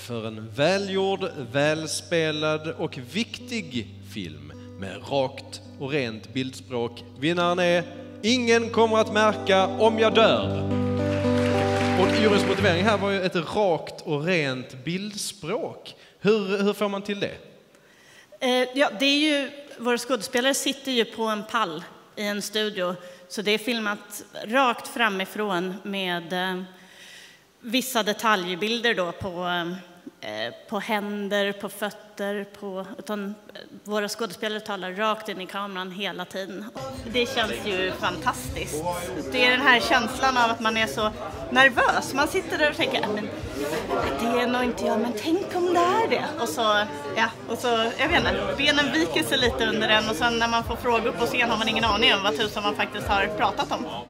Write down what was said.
för en välgjord, välspelad och viktig film med rakt och rent bildspråk. Vinnaren är Ingen kommer att märka om jag dör. Och juryns motivering här var ju ett rakt och rent bildspråk. Hur får man till det? Ja, det är ju, våra skådespelare sitter ju på en pall i en studio. Så det är filmat rakt framifrån med vissa detaljbilder då på händer, på fötter, utan våra skådespelare talar rakt in i kameran hela tiden. Det känns ju fantastiskt. Det är den här känslan av att man är så nervös. Man sitter där och tänker, men det är nog inte jag, men tänk om det är det. Och så, jag vet inte, benen viker sig lite under den och sen när man får frågor på scen har man ingen aning om vad tusan man faktiskt har pratat om.